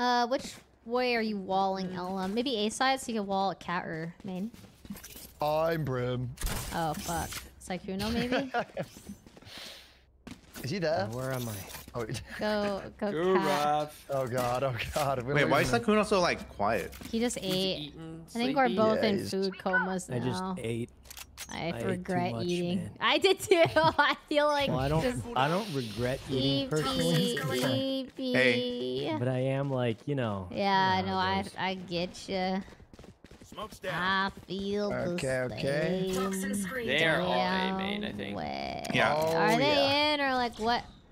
Which way are you walling, LM? Maybe A side so you can wall a cat or main. I'm Brim. Oh fuck. Sykkuno maybe? Is he there? Where am I? Oh, Go cat. oh god, oh god. Wait, why is Sykkuno so like quiet? He just ate. Eating, I think we're both Yeah, in he's- food comas now. I just ate. I ate regret too much, eating. man. I did too. I feel like Well, just I don't regret eating personally, Hey. but I am like, you know. Yeah, you know no, how it goes. I get you. Smoke's down. I feel Okay, the okay. same They are all A damn main, I think. way. Yeah. Oh, Are they yeah. in or like what?